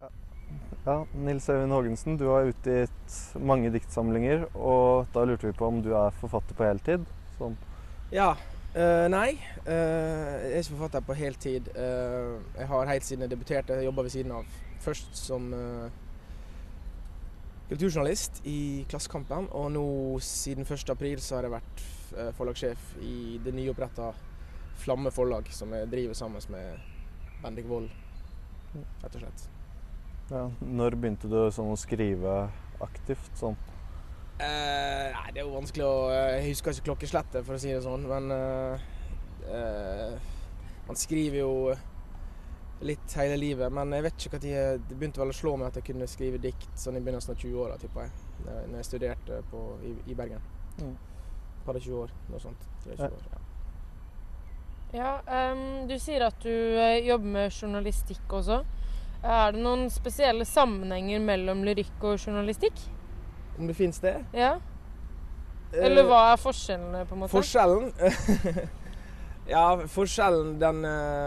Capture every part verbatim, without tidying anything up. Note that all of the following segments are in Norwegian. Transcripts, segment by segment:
Ja, Nils Øyvind Haagensen, du har utgitt mange diktsamlinger, og da lurte vi på om du er forfatter på heltid? Sånn. Ja, uh, nei. Uh, jeg er ikke forfatter på heltid. Uh, jeg har helt siden jeg debuterte jobbet ved siden av. Først som uh, kulturjournalist i Klassekampen, og nå siden første april så har jeg vært uh, forlagssjef i det nyopprettet Flamme forlag, som jeg driver sammen med Bendik Wold, rett og slett. Ja, når begynte du sånn å skrive aktivt sånn? Eh, nei, det er jo vanskelig å... Jeg husker ikke klokkeslettet, for å si det sånn, men eh, eh, man skriver jo litt hele livet, men jeg vet ikke hva tid det begynte vel å slå meg at jeg kunne skrive dikt sånn i begynnelsen av tjue-åra, tipper jeg, når jeg studerte på, i, i Bergen. Mm. Par tjue år, noe sånt. tjue år, ja. Ja, um, du sier at du jobber med journalistikk også. Er det noen spesielle sammenhenger mellom lyrikk og journalistikk? Om det finnes det? Ja. Eller hva er forskjellene, på en måte? Forskjellen? Ja, forskjellen, den...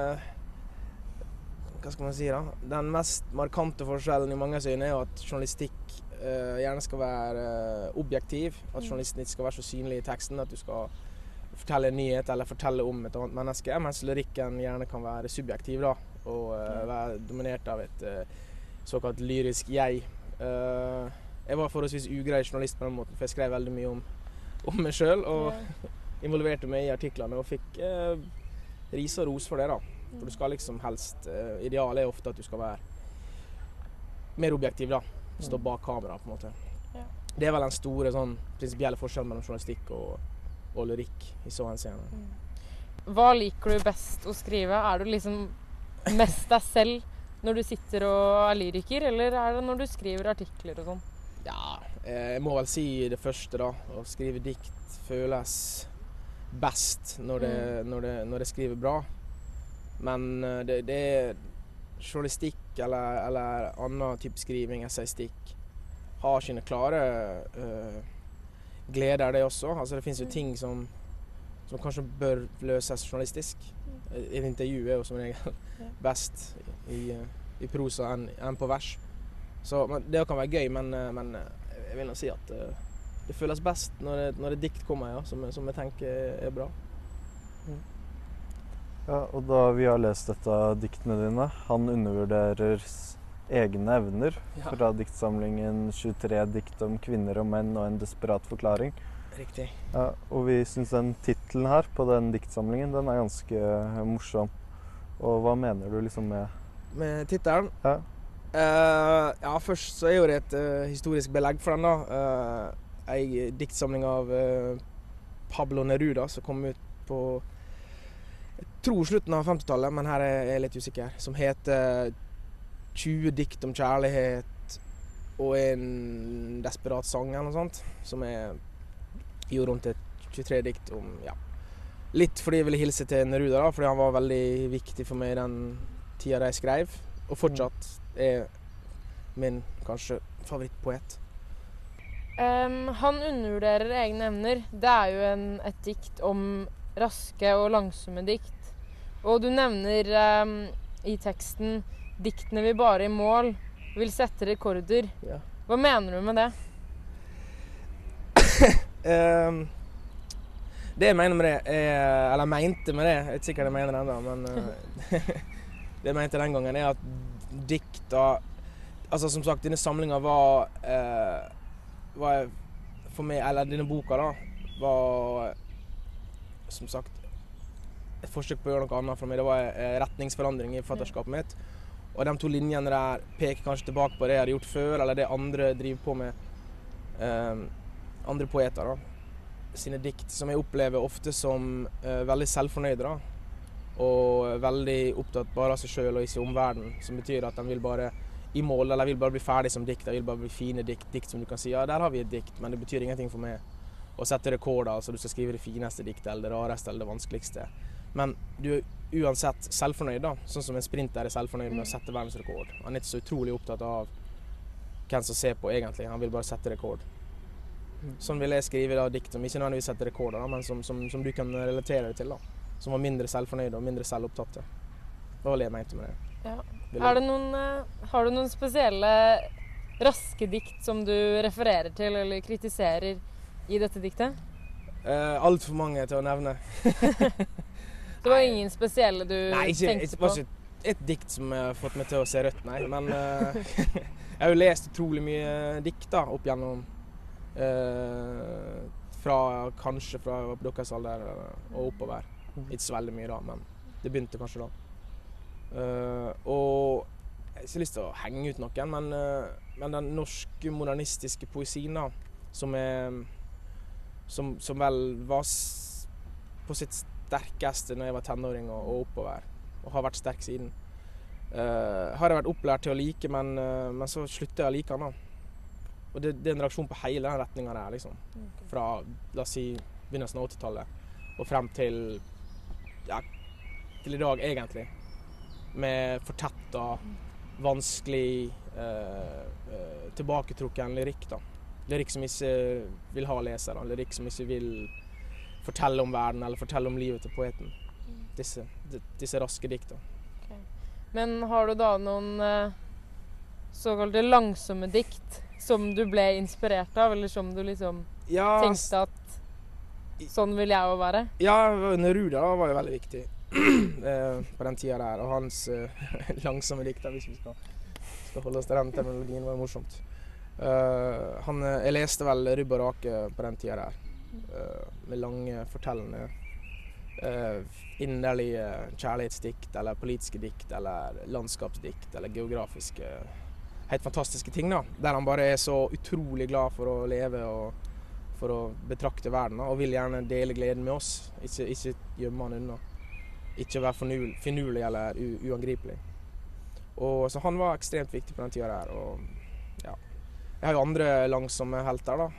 Hva skal man si da? Den mest markante forskjellen i mange øyne er jo at journalistikk uh, gjerne skal være uh, objektiv. At journalisten ikke skal være så synlig i teksten, at du skal fortelle en nyhet eller fortelle om et annet menneske, mens lyrikken gjerne kan være subjektiv da, og uh, være dominert av et uh, såkalt lyrisk jeg. Uh, jeg var forholdsvis ugrei journalist på den måten, for jeg skrev veldig mye om, om meg selv, og yeah. involverte meg i artiklene, og fikk uh, ris og ros for det da. For du skal liksom helst, uh, idealet er ofte at du skal være mer objektiv da, stå bak kamera på en måte. Yeah. Det er vel den store sånn prinsipielle forskjellen mellom journalistikk og og lyrikk i så henseende. Mm. Hva liker du best å skrive? Er du liksom mest deg selv når du sitter og er lyriker, eller er det når du skriver artikler og sånn? Ja, jeg må vel si det første da. Å skrive dikt føles best når det, mm. når det, når det skriver bra. Men det, det er journalistikk eller, eller annen type skriving, essaystikk, har sine klare uh, gleder det også. Altså det finnes jo ting som, som kanskje bør løses journalistisk. Et intervju er jo som regel best i, i prosa enn, enn på vers. Så men, det kan være gøy, men, men jeg vil nå si at uh, det føles best når det, når det dikt kommer, ja, som, som jeg tenker er bra. Mm. Ja, og da vi har lest dette av diktene dine, han undervurderer egne evner ja. Fra diktsamlingen tjuetre dikt om kvinner og menn og en desperat forklaring. Riktig. Ja, og vi synes den titlen her på den diktsamlingen, den er ganske morsom. Og hva mener du liksom med... Med titelen? Ja. Uh, ja, først så er jo det et uh, historisk belegg for den da. Uh, en diktsamling av uh, Pablo Neruda som kom ut på, jeg tror slutten av femtitallet, men her er jeg litt usikker, som heter tjue dikt om kjærlighet og en desperat sang eller noe sånt, som jeg gjorde om til tjuetre dikt om, ja. Litt fordi jeg ville hilse til Neruda da, fordi han var veldig viktig for meg i den tida da jeg skrev, og fortsatt er min kanskje favorittpoet. Um, han undervurderer egne evner. Det er jo en, et dikt om raske og langsomme dikt. Og du nevner um, i teksten diktene vi bare i mål vil sette rekorder. Ja. Hva mener du med det? um, det jeg mener med det, er, eller mente med det, jeg vet ikke sikkert jeg mener det enda, men uh, det jeg mente den gangen er at dikta, altså som sagt, denne samlingen var, uh, var for meg, eller denne boka da, var som sagt et forsøk på å gjøre noe annet for meg. Det var en retningsforandring i forfatterskapet mitt. Og de to linjene der peker kanskje tilbake på det jeg hadde gjort før, eller det andre driver på med eh, andre poeter da. Sine dikt, som jeg opplever ofte som eh, veldig selvfornøyde da. Og veldig opptatt bare av seg selv og i sin omverden, som betyr at de vil bare i mål, eller vil bare bli ferdig som dikt, de vil bare bli fine dikt, dikt som du kan si, ja, der har vi et dikt, men det betyr ingenting for meg å sette rekorder, altså du skal skrive det fineste diktet, eller det rareste, eller det vanskeligste. Men du er uansett selvfornøyd da, sånn som en sprinter er selvfornøyd med å sette verdensrekord. Han er ikke så utrolig opptatt av hvem som ser på egentlig, han vil bare sette rekord. Sånn vil jeg skrive da dikt som ikke nødvendigvis setter rekorder, da, men som, som, som du kan relatere det til da. Som var mindre selvfornøyd og mindre selvopptatte. Det var det jeg mente med det. Ja. Er det noen, uh, har du noen spesielle raske dikt som du refererer til eller kritiserer i dette diktet? Uh, alt for mange til å nevne. Det var ingen spesielle du nei, ikke, tenkte ikke, på? Nei, ikke et dikt som har fått meg til å se rødt, nei. Men uh, jeg har jo lest utrolig mye dikt da, opp gjennom. Uh, fra, kanskje fra deres alder og oppover. Ikke så veldig mye da, men det begynte kanskje da. Uh, og jeg har ikke lyst til å henge ut noen, men, uh, men den norske modernistiske poesien da, som er som, som vel var s på sitt sterkeste når jeg var tenåring og, og oppover, og har vært sterk siden. Uh, har jeg vært opplært til å like, men, uh, men så slutter jeg å like den da. Og det, det er en reaksjon på hele den retningen der, liksom. Okay. Fra, la oss si, begynnelsen av åttitallet, og frem til, ja, til i dag egentlig. Med fortettet, vanskelig, uh, uh, tilbaketrukken lyrikk da. Lyrikk som ikke vil ha lesere, lyrikk som ikke vil fortelle om verden eller fortelle om livet til poeten. Disse, de, disse raske dikter. Okay. Men har du da noen uh, såkalte langsomme dikt som du ble inspirert av, eller som du liksom ja, tenkte at sånn vil jeg jo være? Ja, Neruda var jo veldig viktig på den tida der, og hans uh, langsomme dikter, hvis vi skal, skal holde oss til den terminologien, var morsomt. Uh, han, jeg leste vel Rubb og Rake på den tida der, uh, med lange fortellende uh, inderlige kjærlighetsdikt, eller politiske dikt, eller landskapsdikt, eller geografiske, helt fantastiske ting da, der han bare er så utrolig glad for å leve og for å betrakte verden, og vil gjerne dele gleden med oss, ikke, ikke gjemme han unna, ikke være fornul, finurlig eller u, uangripelig. Og så han var ekstremt viktig på den tida der, og ja. Jeg har jo andre langsomme helter da.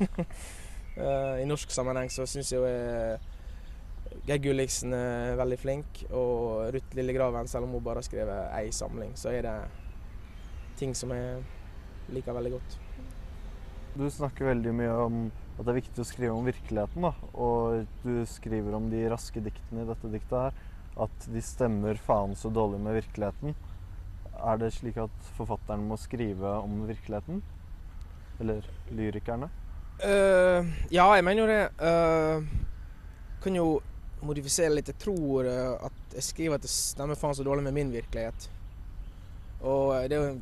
uh, I norsk sammenheng så synes jeg jo jeg Geir Gulliksen er veldig flink, og Ruth Lillegraven, selv om hun bare har skrevet ei samling, så er det ting som jeg liker veldig godt. Du snakker veldig mye om at det er viktig å skrive om virkeligheten, da. Og du skriver om de raske diktene i dette diktet her, at de stemmer faen så dårlig med virkeligheten. Er det slik at forfatteren må skrive om virkeligheten? Eller lyrikerne? Uh, ja, jeg mener jo det. Uh, kan jo modifisere litt. Jeg tror uh, at jeg skriver at det stemmer faen så dårlig med min virkelighet. Og det er jo en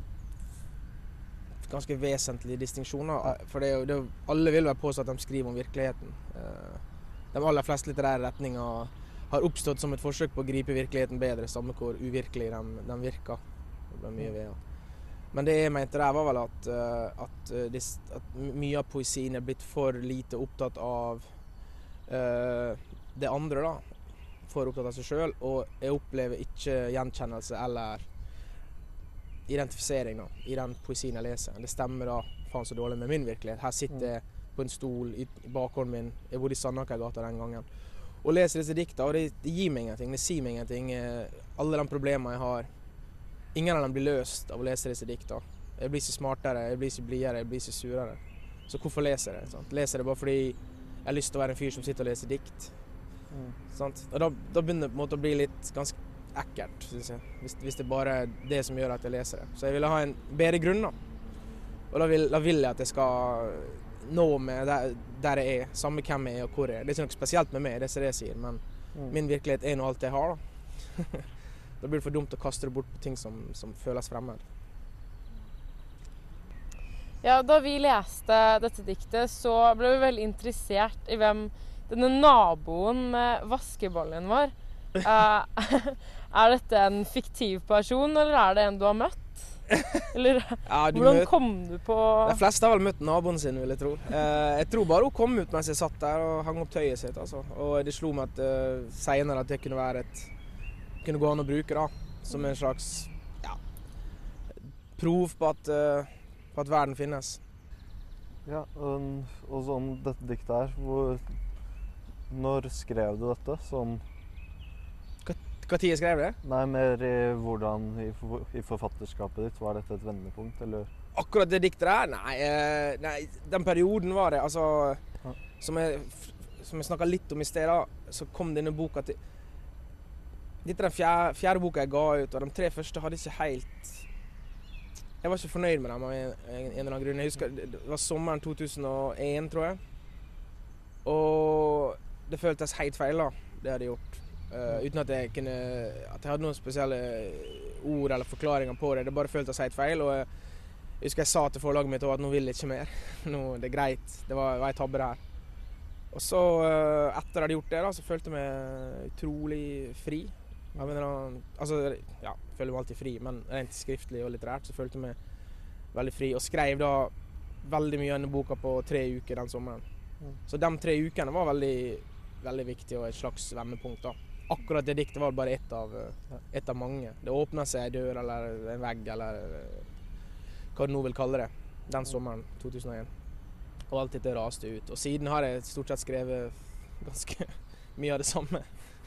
ganske vesentlig distinksjon, for det er jo, det er jo, alle vil være påstå at de skriver om virkeligheten. De aller fleste litterære retninger har oppstått som et forsøk på å gripe virkeligheten bedre, samme hvor uvirkelig de, de virker. Det ble mye ved, ja. Men det jeg mente der var vel at, at, at mye av poesien er blitt for lite opptatt av uh, det andre da, for opptatt av seg selv, og jeg opplever ikke gjenkjennelse eller identifisering da, i den poesien jeg leser. Det stemmer da faen så dårlig med min virkelighet. Her sitter jeg på en stol i, i bakhånden min, jeg bodde i Sandakergata den gangen, og leser disse dikta, og det, det gir meg ingenting, det sier meg ingenting. Alle de problemene jeg har, ingen av dem blir løst av å lese disse dikta. Jeg blir ikke smartere, jeg blir ikke blidere, jeg blir ikke surere. Så hvorfor leser jeg? Sant? Leser det bare fordi jeg har lyst til å være en fyr som sitter og leser dikt. Mm. Sant? Og da, da begynner det på en måte å bli litt ganske ekkelt, synes jeg, hvis, hvis det bare er det som gjør at jeg leser det. Så jeg ville ha en bedre grunn da. Og da vil, da vil jeg at jeg skal nå meg der, der jeg er, samme hvem jeg er og hvor jeg er. Det er ikke noe spesielt med meg, det er det jeg sier, men mm. min virkelighet er nå alt jeg har da. Da blir det for dumt å kaste det bort på ting som, som føles fremmed. Ja, da vi leste dette diktet, så ble vi veldig interessert i hvem denne naboen med vaskebollen var. Uh, er dette en fiktiv person, eller er det en du har møtt? Eller ja, du hvordan møt... kom du på... De fleste har vel møtt naboen sin, vil jeg tro. Uh, jeg tror bare hun kom ut mens jeg satt der og hang opp tøyet sitt, altså. Og det slo meg at uh, senere at det kunne være et kunne gå an å bruke da, som en slags ja, prov på at, uh, på at verden finnes. Ja, og, og sånn dette diktet her, hvor, når skrev du dette? Sånn Hva tid jeg skrev det? Nei, mer i hvordan i, i forfatterskapet ditt. Var dette et vendepunkt, eller? Akkurat det diktet der? Nei, eh, nei den perioden var det. Altså, ja. som, jeg, som jeg snakket litt om i sted da, så kom denne boka til Dette er den fjerde, fjerde boka jeg ga ut, og de tre første hadde ikke helt... Jeg var ikke fornøyd med dem av en, en, en eller annen grunn. Jeg husker, det var sommeren to tusen og en, tror jeg. Og det føltes helt feil da, det jeg hadde gjort. Uh, uten at jeg, kunne, at jeg hadde noen spesielle ord eller forklaringer på det. Det bare føltes helt feil, og jeg, jeg husker jeg sa til forlaget mitt at nå vil jeg ikke mer. Nå, det er greit, det var, var en tabbe det her. Og så, uh, etter jeg hadde gjort det, da, så følte jeg meg utrolig fri. Jeg mener, altså, ja, jeg føler meg alltid fri, men rent skriftlig og litterært så følte jeg meg veldig fri. Og skrev da veldig mye av denne boka på tre uker den sommeren. Mm. Så de tre ukene var veldig, veldig viktige og et slags vendepunkt da. Akkurat det diktet var bare ett av, ett av mange. Det åpnet seg en dør eller en vegg eller hva du nå vil kalle det, den sommeren to tusen og en. Og alt dette raste ut. Og siden har jeg stort sett skrevet ganske mye av det samme.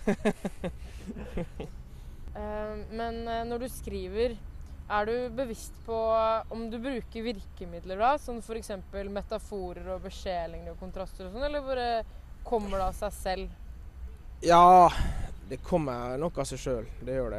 uh, men uh, når du skriver, er du bevisst på om du bruker virkemidler da, som for eksempel metaforer og beskjelinger og kontraster og sånn, eller bare kommer det av seg selv? Ja, det kommer nok av seg selv, det gjør det.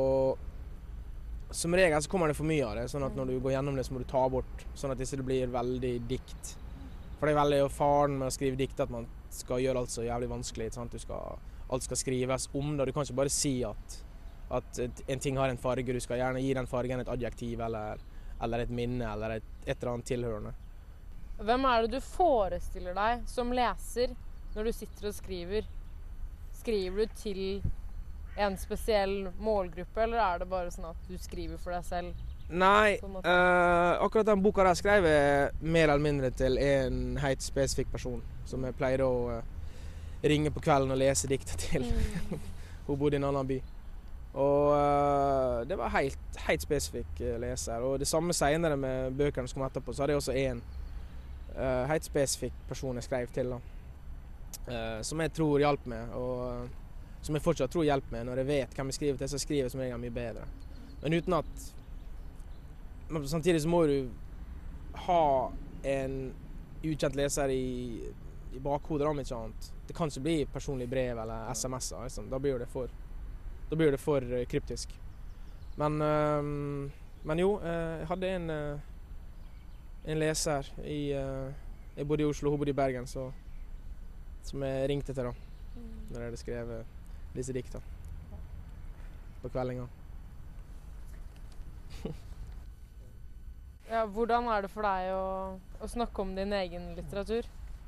Og som regel så kommer det for mye av det, sånn at når du går gjennom det så må du ta bort, sånn at disse blir veldig dikt. For det er veldig faren med å skrive dikt at man skal gjøre alt så jævlig vanskelig, sant? Du skal, alt skal skrives om det, og du kan ikke bare si at, at en ting har en farge, du skal gjerne gi den fargen et adjektiv eller, eller et minne eller et, et eller annet tilhørende. Hvem er det du forestiller deg som leser når du sitter og skriver? Skriver du til en spesiell målgruppe, eller er det bare sånn at du skriver for deg selv? Nei, uh, akkurat den boka der skrev jeg mer eller mindre til en helt spesifikk person, som jeg pleide å uh, ringe på kvelden og lese diktet til. Mm. Hun bodde i en annen by. Og uh, det var helt, helt spesifikk uh, leser. Og det samme senere med bøkene som kom etterpå, så hadde jeg også en uh, helt spesifikk person jeg skrev til, da. Uh, som jeg tror hjalp meg, og uh, som jeg fortsatt tror hjelper meg. Når jeg vet hvem jeg skriver til, så skriver jeg som regel mye bedre. Men uten at Men samtidig så må du ha en ukjent leser i, i bakhodet, om ikke annet. Det kan ikke bli personlig brev eller sms'er, liksom. Da blir det for, da blir det for uh, kryptisk. Men, uh, men jo, uh, jeg hadde en, uh, en leser i, uh, jeg bodde i Oslo, hun bodde i Bergen, så, som jeg ringte til da, når jeg hadde skrevet disse dikta på kveldinga. Ja, hvordan er det for deg å, å snakke om din egen litteratur?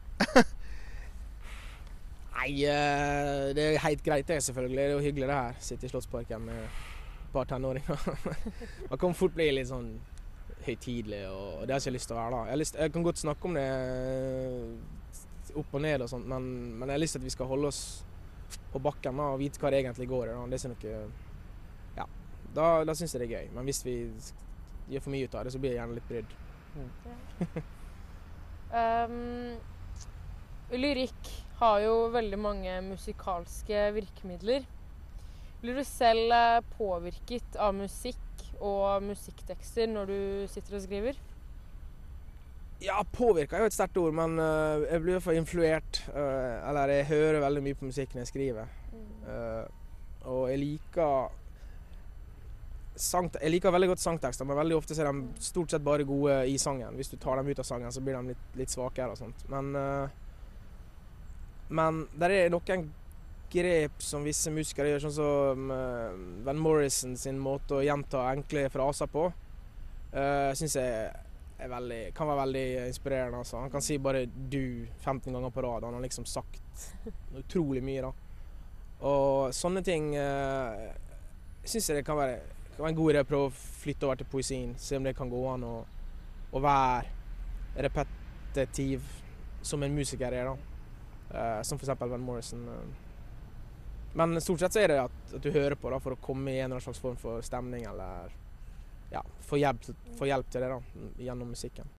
Nei, det er helt greit det, selvfølgelig. Det er jo hyggelig det her. Sitte i Slottsparken med et par tenåringer. Man kan fort bli litt sånn høytidelig, og det har jeg ikke lyst til å være da. Jeg, lyst, jeg kan godt snakke om det opp og ned og sånt, men, men jeg har lyst til at vi skal holde oss på bakken da, og vite hva det egentlig går i. Da. Det er noe, ja, da, da synes jeg det er gøy. Men hvis vi gjør for mye ut av det, så blir jeg gjerne litt brydd. Mm. um, lyrikk har jo veldig mange musikalske virkemidler. Blir du selv påvirket av musikk og musikktekster når du sitter og skriver? Ja, påvirket er jo et sterkt ord, men uh, jeg blir i hvert fall influert. Uh, eller jeg hører veldig mye på musikk når jeg skriver. Mm. Uh, og jeg liker Sang, jeg liker veldig godt sangtekster, men veldig ofte er de stort sett bare gode i sangen. Hvis du tar dem ut av sangen, så blir de litt, litt svakere og sånt. Men, uh, men der er noen grep som visse musikere gjør, sånn som uh, Van Morrison sin måte å gjenta enkle fraser på. Uh, synes jeg er veldig, kan være veldig inspirerende. Altså. Han kan si bare «du» femten ganger på rad. Han har liksom sagt utrolig mye da. Og sånne ting uh, synes jeg det kan være Det var en god idé å prøve å flytte over til poesien, se om det kan gå an å, å være repetitiv som en musiker er da. Uh, som for eksempel Van Morrison. Uh. Men stort sett så er det at, at du hører på da, for å komme i en eller annen slags form for stemning, eller ja, få hjelp, få hjelp til det da, gjennom musikken.